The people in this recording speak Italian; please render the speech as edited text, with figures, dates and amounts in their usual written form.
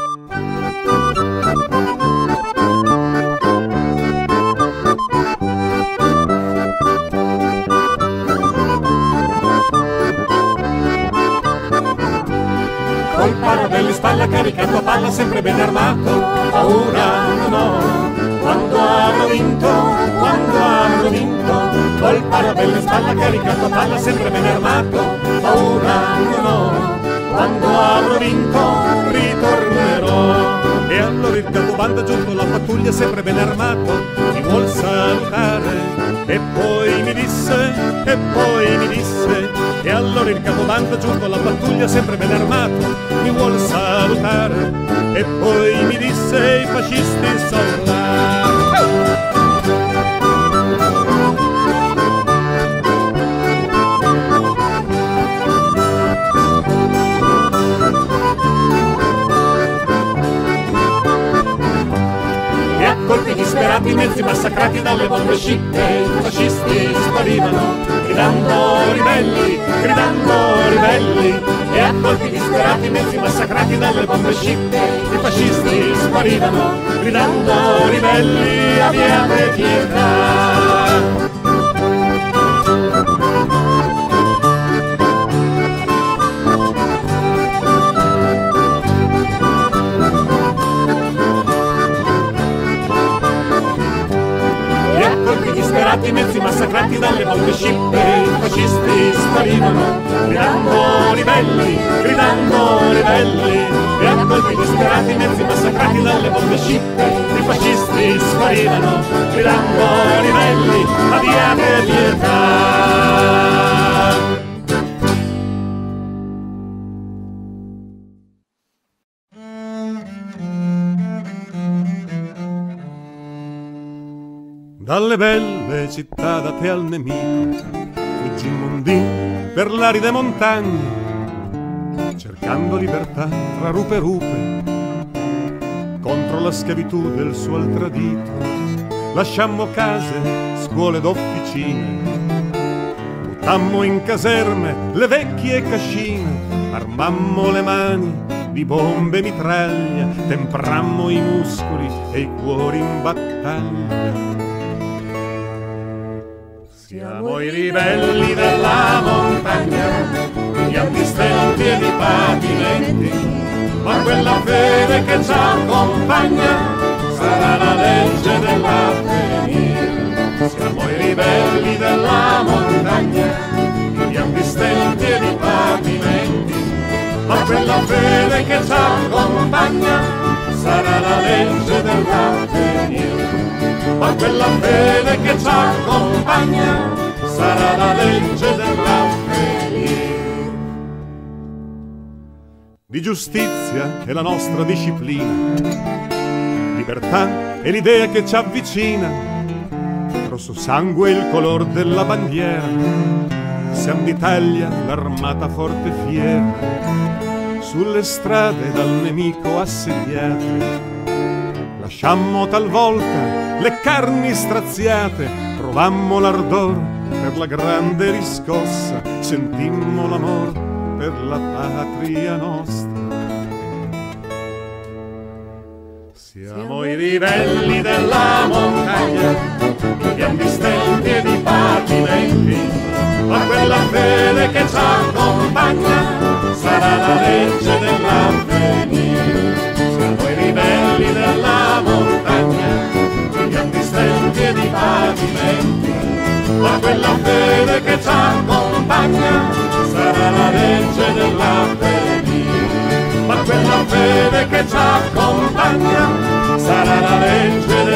Col parabello in spalla caricato a palla sempre ben armato, paura non ho. Quando avrò vinto, col parabello in spalla caricato a palla sempre ben armato, paura non ho. Quando avrò vinto ritornerò. E allora il capobanda giunto alla pattuglia sempre ben armato mi vuol salutare. E poi mi disse, e allora il capobanda giunto alla pattuglia sempre ben armato mi vuol salutare. E poi mi disse, i fascisti sono là. Colpi disperati, mezzi massacrati dalle bombe scicche, i fascisti sparivano, gridando ribelli, e a colpi disperati, mezzi massacrati dalle bombe scicche, i fascisti sparivano, gridando ribelli, abbiate pietà. I mezzi massacrati dalle bombe scicche, i fascisti sparivano, gridando ribelli, e a colpi disperati i mezzi massacrati dalle bombe scicche, i fascisti sparivano, gridando ribelli, abbiate pietà. Dalle belle città date al nemico, fuggimmo per l'aride montagne, cercando libertà tra rupe e rupe, contro la schiavitù del suo altradito. Lasciammo case, scuole ed officine, buttammo in caserme le vecchie cascine, armammo le mani di bombe e mitraglia, temprammo i muscoli e i cuori in battaglia. Siamo i ribelli della montagna, gli antistenti e i patimenti, ma quella fede che ci accompagna sarà la legge dell'avvenire. Siamo i ribelli della montagna, gli antistenti e i patimenti, ma quella fede che ci accompagna sarà la legge dell'avvenire. Ma quella fede che ci accompagna sarà la legge dell'avvenire. Di giustizia è la nostra disciplina, libertà è l'idea che ci avvicina, rosso sangue il color della bandiera, siamo d'Italia l'armata forte e fiera, sulle strade dal nemico assediate. Lasciammo talvolta le carni straziate, provammo l'ardor per la grande riscossa, sentimmo l'amor per la patria nostra. Siamo i ribelli della montagna, gli ambistenti ed i patimenti, ma quella fede che ci accompagna sarà la legge dell'avvenire. Siamo i ribelli della montagna, gli antistenti ed i patimenti, ma quella fede che ci accompagna sarà la legge dell'avvenire. Ma quella fede che ci accompagna sarà la legge